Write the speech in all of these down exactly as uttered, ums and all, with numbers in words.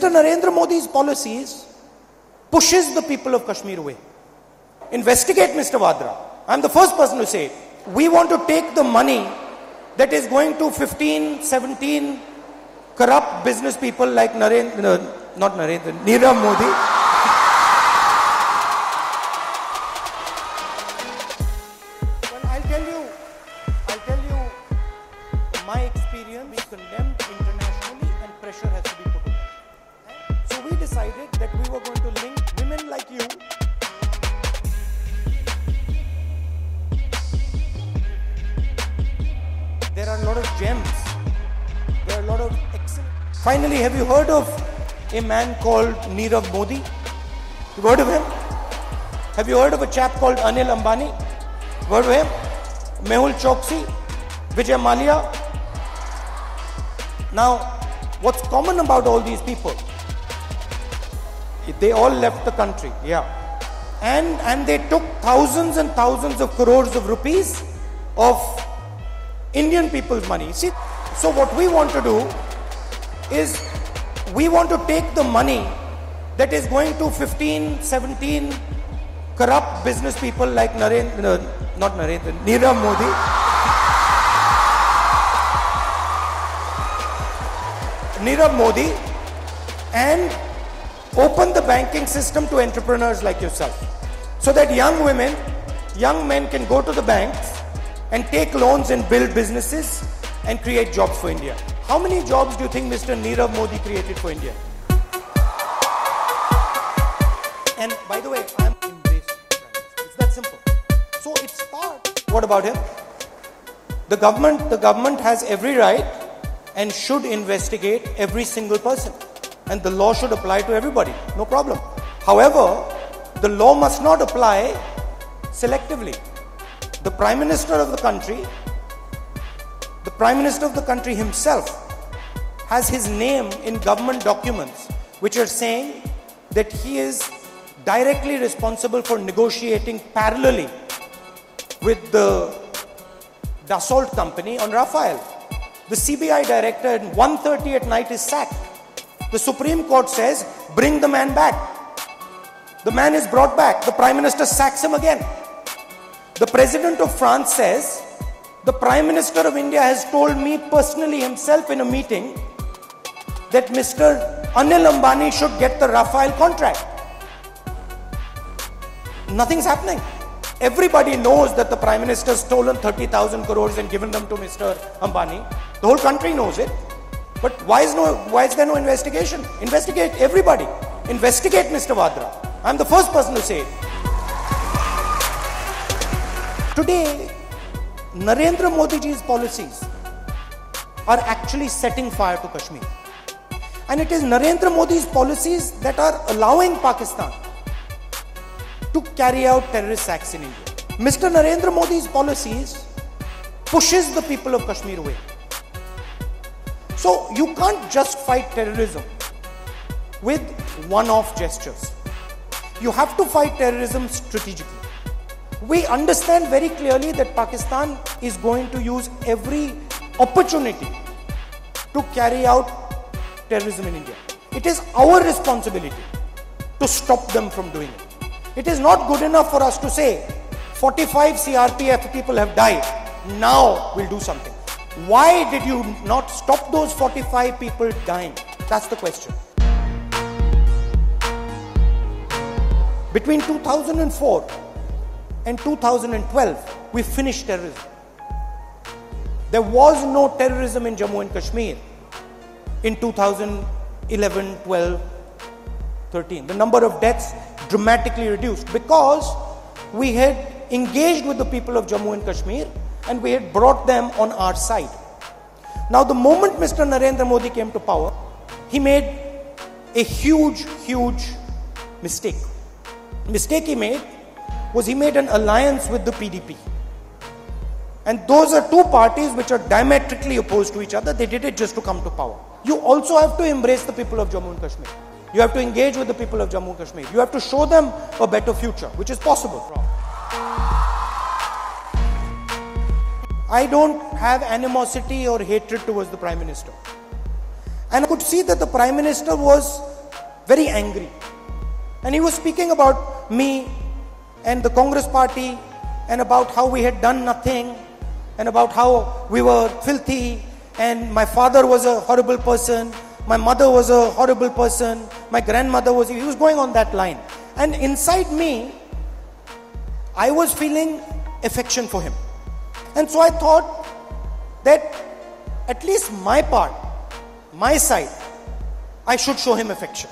Mister Narendra Modi's policies pushes the people of Kashmir away. Investigate Mister Vadra. I'm the first person to say it. We want to take the money that is going to fifteen, seventeen corrupt business people like Narendra, not Narendra, Nirav Modi. Well, I'll tell you, I'll tell you my experience is condemned internationally and pressure has to be put on. So we decided that we were going to link women like you There are a lot of gems. There are a lot of excellent. Finally, have you heard of a man called Nirav Modi? You've heard of him? Have you heard of a chap called Anil Ambani? Heard of him? Mehul Choksi? Vijay Mallya? Now, what's common about all these people? They all left the country, yeah. And, and they took thousands and thousands of crores of rupees of Indian people's money. See, so what we want to do is we want to take the money that is going to fifteen, seventeen corrupt business people like Narendra, not Narendra, Nirav Modi. Nirav Modi and open the banking system to entrepreneurs like yourself. So that young women, young men can go to the banks and take loans and build businesses and create jobs for India. How many jobs do you think Mister Nirav Modi created for India? And by the way, I'm embraced. It's that simple. So it starts. What about him? The government, the government has every right and should investigate every single person. And the law should apply to everybody. No problem. However, the law must not apply selectively. The Prime Minister of the country, the Prime Minister of the country himself has his name in government documents which are saying that he is directly responsible for negotiating parallelly with the Dassault company on Rafale. The C B I director at one thirty at night is sacked. The Supreme Court says, bring the man back. The man is brought back. The Prime Minister sacks him again. The President of France says, the Prime Minister of India has told me personally himself in a meeting that Mister Anil Ambani should get the Rafale contract. Nothing's happening. Everybody knows that the Prime Minister has stolen thirty thousand crores and given them to Mister Ambani. The whole country knows it. But why is, no, why is there no investigation? Investigate everybody. Investigate Mister Vadra. I'm the first person to say it. Today, Narendra Modi ji's policies are actually setting fire to Kashmir. And it is Narendra Modi's policies that are allowing Pakistan to carry out terrorist acts in India. Mister Narendra Modi's policies pushes the people of Kashmir away. So you can't just fight terrorism with one-off gestures. You have to fight terrorism strategically. We understand very clearly that Pakistan is going to use every opportunity to carry out terrorism in India. It is our responsibility to stop them from doing it. It is not good enough for us to say forty-five C R P F people have died, now we'll do something. Why did you not stop those forty-five people dying? That's the question. Between two thousand four and two thousand twelve, we finished terrorism. There was no terrorism in Jammu and Kashmir in two thousand eleven, twelve, thirteen. The number of deaths dramatically reduced because we had engaged with the people of Jammu and Kashmir and we had brought them on our side. Now, the moment Mister Narendra Modi came to power, he made a huge, huge mistake. Mistake he made was he made an alliance with the P D P. And those are two parties which are diametrically opposed to each other. They did it just to come to power. You also have to embrace the people of Jammu and Kashmir. You have to engage with the people of Jammu and Kashmir. You have to show them a better future, which is possible. I don't have animosity or hatred towards the Prime Minister. And I could see that the Prime Minister was very angry. And he was speaking about me and the Congress party and about how we had done nothing and about how we were filthy and my father was a horrible person, my mother was a horrible person, my grandmother was, he was going on that line. And inside me, I was feeling affection for him. And so I thought that at least my part, my side, I should show him affection.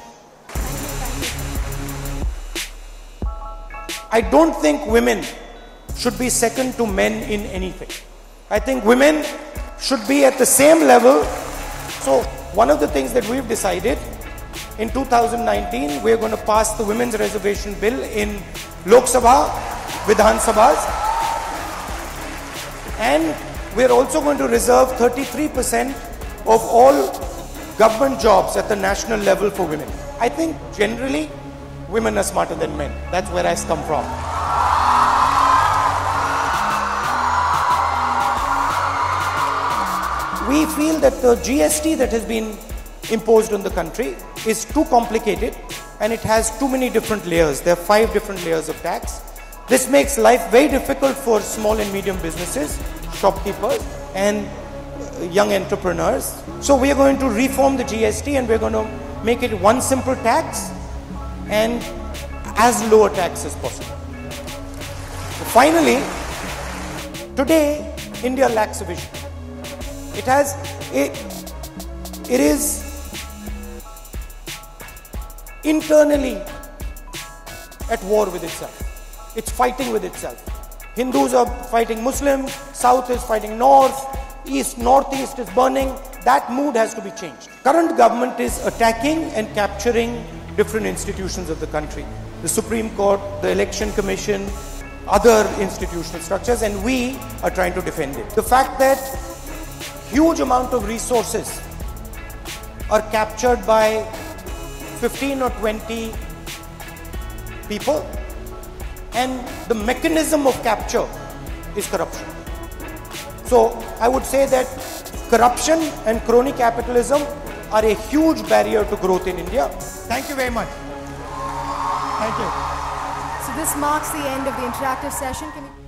I don't think women should be second to men in anything. I think women should be at the same level. So one of the things that we've decided, in two thousand nineteen, we're going to pass the Women's Reservation Bill in Lok Sabha, Vidhan Sabhas. And we're also going to reserve thirty-three percent of all government jobs at the national level for women. I think generally, women are smarter than men. That's where I come from. We feel that the G S T that has been imposed on the country is too complicated and it has too many different layers. There are five different layers of tax. This makes life very difficult for small and medium businesses, shopkeepers and young entrepreneurs. So we are going to reform the G S T and we're going to make it one simple tax and as low a tax as possible. Finally, today India lacks a vision. It has, it, it is internally at war with itself. It's fighting with itself. Hindus are fighting Muslims, South is fighting North, East, Northeast is burning. That mood has to be changed. Current government is attacking and capturing different institutions of the country. The Supreme Court, the Election Commission, other institutional structures, and we are trying to defend it. The fact that huge amount of resources are captured by fifteen or twenty people, and the mechanism of capture is corruption. So I would say that corruption and crony capitalism are a huge barrier to growth in India. Thank you very much. Thank you. So this marks the end of the interactive session. Can we